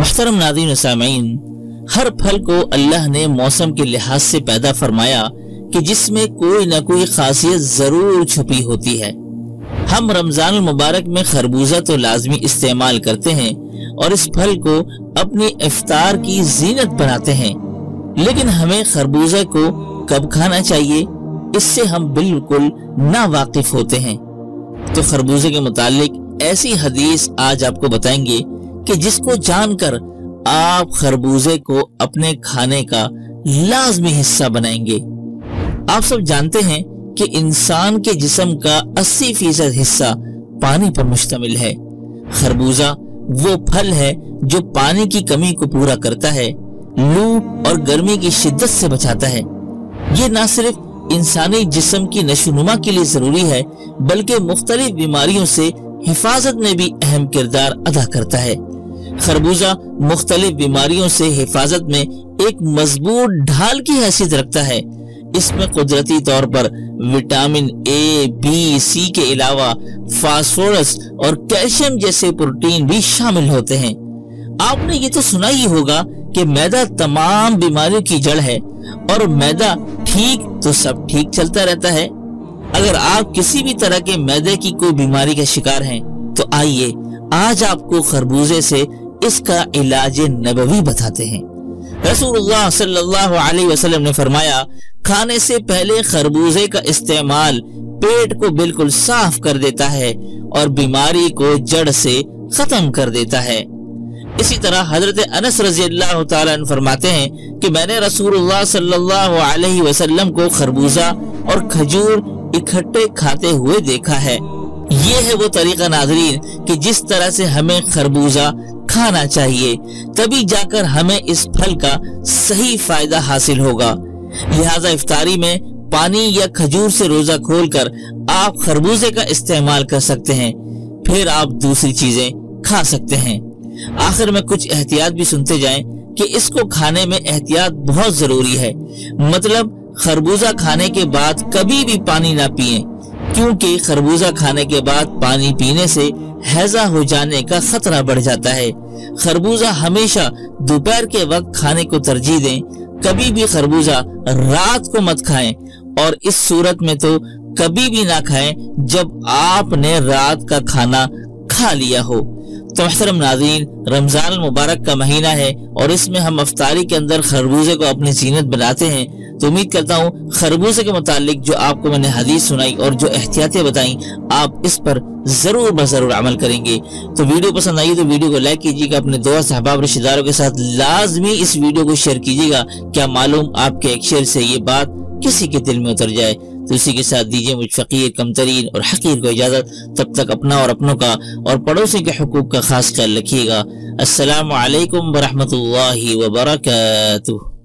मुहतरम नाज़रीन व सामीन, हर फल को अल्लाह ने मौसम के लिहाज से पैदा फरमाया कि जिसमें कोई न कोई खासियत जरूर छुपी होती है। हम रमजान मुबारक में खरबूजा तो लाजमी इस्तेमाल करते हैं और इस फल को अपनी इफ्तार की जीनत बनाते हैं, लेकिन हमें खरबूजा को कब खाना चाहिए इससे हम बिल्कुल ना वाकिफ होते हैं। तो खरबूजे के मुतालिक ऐसी हदीस आज आपको बताएंगे कि जिसको जानकर आप खरबूजे को अपने खाने का लाजमी हिस्सा बनाएंगे। आप सब जानते हैं कि इंसान के जिस्म का 80% हिस्सा पानी पर मुश्तमिल है। खरबूजा वो फल है जो पानी की कमी को पूरा करता है, लू और गर्मी की शिद्दत से बचाता है। ये न सिर्फ इंसानी जिस्म की नशोनुमा के लिए जरूरी है बल्कि मुख्तलिफ बीमारियों से हिफाजत में भी अहम किरदार अदा करता है। खरबूजा मुख्तलिफ बीमारियों से हिफाजत में एक मजबूत ढाल की हैसियत रखता है। इसमें कुदरती तौर पर विटामिन ए, बी, सी के अलावा फास्फोरस और कैल्शियम जैसे प्रोटीन भी शामिल होते हैं। आपने ये तो सुना ही होगा कि मैदा तमाम बीमारियों की जड़ है और मैदा ठीक तो सब ठीक चलता रहता है। अगर आप किसी भी तरह के मैदे की कोई बीमारी का शिकार हैं तो आइए आज आपको खरबूजे से इसका इलाज नबवी बताते हैं। रसूलुल्लाह सल्लल्लाहु अलैहि वसल्लम ने फरमाया, खाने से पहले खरबूजे का इस्तेमाल पेट को बिल्कुल साफ कर देता है और बीमारी को जड़ से खत्म कर देता है। इसी तरह हजरत अनस रज़ियल्लाहु ताला अन्हु फरमाते हैं कि मैंने रसूलुल्लाह सल्लल्लाहु अलैहि वसल्लम को खरबूजा और खजूर इकट्ठे खाते हुए देखा है। ये है वो तरीका नाज़रीन कि जिस तरह से हमें खरबूजा खाना चाहिए, तभी जाकर हमें इस फल का सही फायदा हासिल होगा। लिहाजा इफ्तारी में पानी या खजूर से रोजा खोलकर आप खरबूजे का इस्तेमाल कर सकते हैं, फिर आप दूसरी चीजें खा सकते हैं। आखिर में कुछ एहतियात भी सुनते जाएं कि इसको खाने में एहतियात बहुत जरूरी है। मतलब खरबूजा खाने के बाद कभी भी पानी ना पिएं, क्योंकि खरबूजा खाने के बाद पानी पीने से हैजा हो जाने का खतरा बढ़ जाता है। खरबूजा हमेशा दोपहर के वक्त खाने को तरजीह दें, कभी भी खरबूजा रात को मत खाएं और इस सूरत में तो कभी भी ना खाएं जब आपने रात का खाना खा लिया हो। तो मुहतरम नाज़रीन, रमजान मुबारक का महीना है और इसमें हम इफ्तारी के अंदर खरबूजे को अपनी जीनत बनाते हैं। तो उम्मीद करता हूँ खरबूजे के मुतालिक जो आपको मैंने हदीस सुनाई और जो एहतियातें बताई आप इस पर जरूर बजरूर अमल करेंगे। तो वीडियो पसंद आई तो वीडियो को लाइक कीजिएगा, अपने दोस्त अहबाब रिश्तेदारों के साथ लाजमी इस वीडियो को शेयर कीजिएगा। क्या मालूम आपके एक शेयर से ये बात किसी के दिल में उतर जाए। तो इसी के साथ दीजिए मुझ फकीर, कमतरीन और हकीर को इजाजत। तब तक अपना और अपनों का और पड़ोसी के हुकूक का खास ख्याल रखिएगा। अस्सलामु अलैकुम व रहमतुल्लाहि व बरकातुहू।